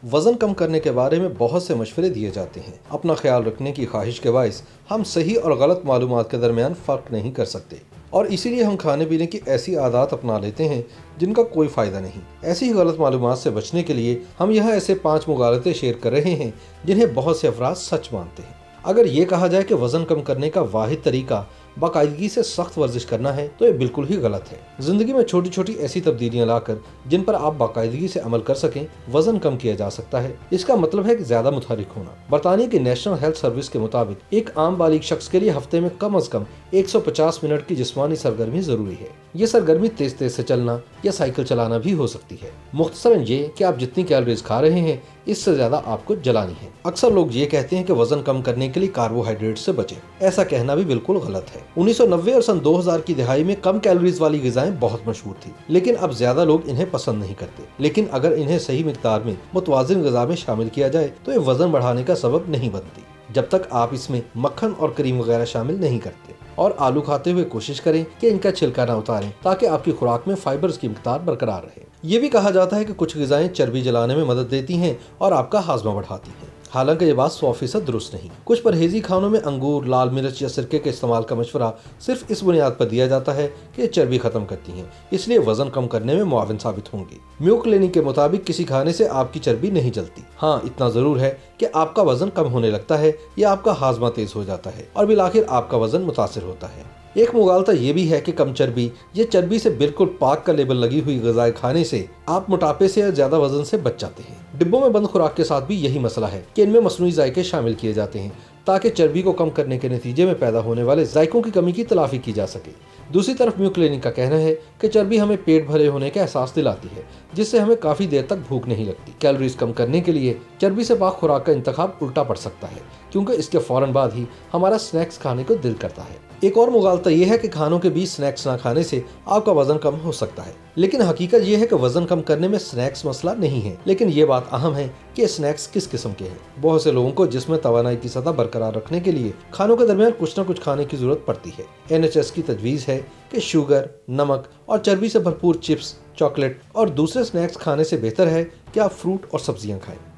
वजन कम करने के बारे में बहुत से मशवरे दिए जाते हैं। अपना ख्याल रखने की ख्वाहिश के बायस हम सही और गलत मालूमात के दरमियान फ़र्क नहीं कर सकते और इसीलिए हम खाने पीने की ऐसी आदत अपना लेते हैं जिनका कोई फ़ायदा नहीं। ऐसी ही गलत मालूमात से बचने के लिए हम यहाँ ऐसे 5 मुगालते शेयर कर रहे हैं जिन्हें बहुत से अफराद सच मानते हैं। अगर ये कहा जाए कि वज़न कम करने का वाहिद तरीका बाकायदगी से सख्त वर्जिश करना है तो ये बिल्कुल ही गलत है। जिंदगी में छोटी छोटी ऐसी तब्दीलियां लाकर जिन पर आप बाकायदगी से अमल कर सकें वजन कम किया जा सकता है। इसका मतलब है कि ज्यादा मुतहरिक होना। बरतानिया की नेशनल हेल्थ सर्विस के मुताबिक एक आम बालिग शख्स के लिए हफ्ते में कम अज कम 150 मिनट की जिस्मानी सरगर्मी जरूरी है। ये सरगर्मी तेज तेज से चलना या साइकिल चलाना भी हो सकती है। मुख्तसरन ये कि आप जितनी कैलोरीज खा रहे हैं इससे ज्यादा आपको जलानी है। अक्सर लोग ये कहते हैं कि वजन कम करने के लिए कार्बोहाइड्रेट से बचें। ऐसा कहना भी बिल्कुल गलत है। 1990 और सन 2000 की दिहाई में कम कैलोरीज वाली ग़िज़ाएं बहुत मशहूर थी, लेकिन अब ज्यादा लोग इन्हें पसंद नहीं करते। लेकिन अगर इन्हें सही मिकदार में मुतवाज़िन ग़िज़ा में शामिल किया जाए तो ये वजन बढ़ाने का सबब नहीं बनती, जब तक आप इसमें मक्खन और क्रीम वगैरह शामिल नहीं करते। और आलू खाते हुए कोशिश करें कि इनका छिलका न उतारें ताकि आपकी खुराक में फाइबर्स की मिकदार बरकरार रहे। ये भी कहा जाता है कि कुछ ग़िज़ाएं चर्बी जलाने में मदद देती हैं और आपका हाजमा बढ़ाती हैं। हालांकि ये बात 100% दुरुस्त नहीं। कुछ परहेजी खानों में अंगूर, लाल मिर्च या सिरके के इस्तेमाल का मशवरा सिर्फ इस बुनियाद पर दिया जाता है कि चर्बी खत्म करती हैं, इसलिए वजन कम करने में मुआविन साबित होंगी। म्यू क्लिनिक के मुताबिक किसी खाने से आपकी चर्बी नहीं जलती। हाँ, इतना जरूर है कि आपका वजन कम होने लगता है या आपका हाजमा तेज हो जाता है और बिलाखिर आपका वजन मुतासिर होता है। एक मुगालता ये भी है कि कम चर्बी या चर्बी से बिल्कुल पाक का लेबल लगी हुई ग़िज़ाएं खाने से आप मोटापे से या ज्यादा वजन से बच जाते हैं। डिब्बों में बंद खुराक के साथ भी यही मसला है कि इनमें मसनूई जायके शामिल किए जाते हैं ताकि चर्बी को कम करने के नतीजे में पैदा होने वाले जायकों की कमी की तलाफी की जा सके। दूसरी तरफ म्यू क्लिनिक का कहना है कि चर्बी हमें पेट भरे होने का एहसास दिलाती है, जिससे हमें काफी देर तक भूख नहीं लगती। कैलोरीज कम करने के लिए चर्बी से पाक खुराक का इंतखाब उल्टा पड़ सकता है, क्योंकि इसके फौरन बाद ही हमारा स्नैक्स खाने को दिल करता है। एक और मुगालता यह है कि खानों के बीच स्नैक्स ना खाने से आपका वजन कम हो सकता है, लेकिन हकीकत यह है कि वजन कम करने में स्नैक्स मसला नहीं है। लेकिन ये बात अहम है कि स्नैक्स किस किस्म के हैं। बहुत से लोगों को जिस्म में तवानाई की सतह बरकरार रखने के लिए खानों के दरमियान कुछ न कुछ खाने की जरूरत पड़ती है। NHS की तजवीज़ है कि शुगर, नमक और चर्बी से भरपूर चिप्स, चॉकलेट और दूसरे स्नैक्स खाने से बेहतर है कि आप फ्रूट और सब्जियां खाएं।